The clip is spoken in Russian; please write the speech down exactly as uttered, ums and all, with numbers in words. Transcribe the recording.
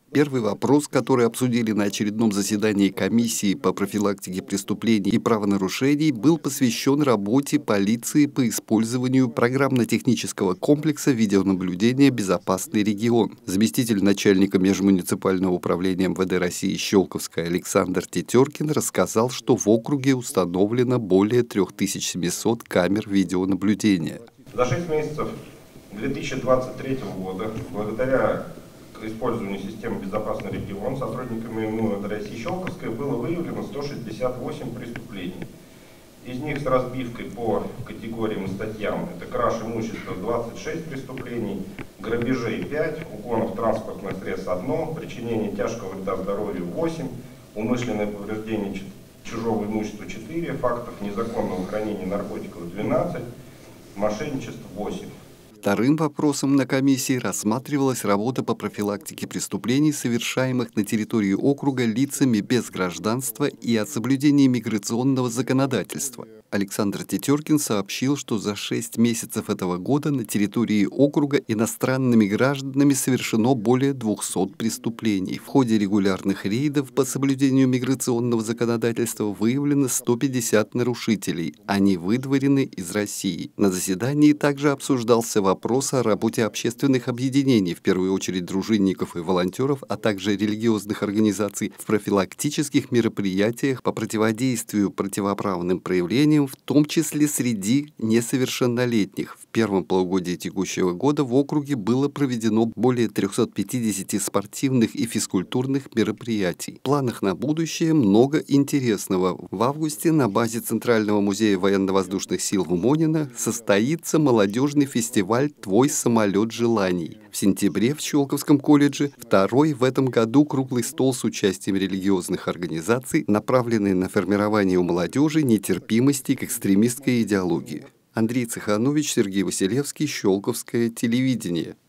Первый вопрос, который обсудили на очередном заседании комиссии по профилактике преступлений и правонарушений, был посвящен работе полиции по использованию программно-технического комплекса видеонаблюдения «Безопасный регион». Заместитель начальника межмуниципального управления эм вэ дэ России Щелковской Александр Тетеркин рассказал, что в округе установлено более трёх тысяч семисот камер видеонаблюдения. За шесть месяцев две тысячи двадцать третьего года, благодаря использованию системы «Безопасный регион» сотрудниками эм вэ дэ России Щелковской было выявлено сто шестьдесят восемь преступлений. Из них с разбивкой по категориям и статьям: это краж имущества двадцать шесть преступлений, грабежей пять, угонов транспортных средств одно, причинение тяжкого вреда здоровью восемь, умышленное повреждение чужого имущества четыре, фактов незаконного хранения наркотиков двенадцать, мошенничество восемь. Вторым вопросом на комиссии рассматривалась работа по профилактике преступлений, совершаемых на территории округа лицами без гражданства, и о соблюдении миграционного законодательства. Александр Тетеркин сообщил, что за шесть месяцев этого года на территории округа иностранными гражданами совершено более двухсот преступлений. В ходе регулярных рейдов по соблюдению миграционного законодательства выявлено сто пятьдесят нарушителей. Они выдворены из России. На заседании также обсуждался вопрос о работе общественных объединений, в первую очередь дружинников и волонтеров, а также религиозных организаций, в профилактических мероприятиях по противодействию противоправным проявлениям, в том числе среди несовершеннолетних. В первом полугодии текущего года в округе было проведено более трёхсот пятидесяти спортивных и физкультурных мероприятий. В планах на будущее много интересного. В августе на базе Центрального музея военно-воздушных сил в Монино состоится молодежный фестиваль «Твой самолет желаний». В сентябре в Щелковском колледже второй в этом году круглый стол с участием религиозных организаций, направленный на формирование у молодежи нетерпимости к экстремистской идеологии. Андрей Цеханович, Сергей Василевский, Щелковское телевидение.